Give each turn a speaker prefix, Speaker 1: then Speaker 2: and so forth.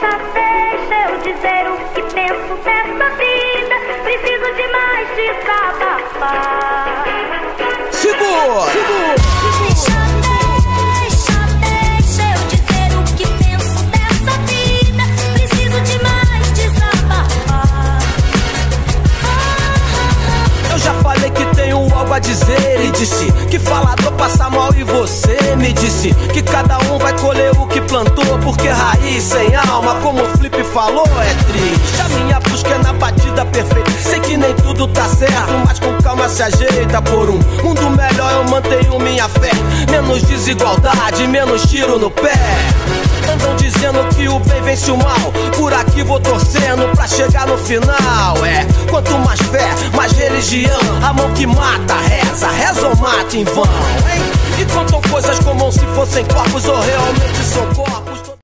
Speaker 1: Já deixa eu dizer o que penso dessa vida. Preciso de mais desabafar.
Speaker 2: Segura!
Speaker 1: Deixa eu dizer o que penso dessa vida. Preciso de mais desabafar.
Speaker 2: Eu já falei que tenho algo a dizer e disse que falador passa mal e você me disse que cada um vai colher o que plantou, porque raiz sem alma, como o Flip falou, é triste. A minha busca é na batida perfeita. Sei que nem tudo tá certo, mas com calma se ajeita. Por um mundo melhor eu mantenho minha fé. Menos desigualdade, menos tiro no pé. Andam dizendo que o bem vence o mal. Por aqui vou torcendo pra chegar no final. Quanto mais fé, mais religião. A mão que mata, reza, reza ou mata em vão, hein? E contam coisas como se fossem corpos ou realmente são corpos.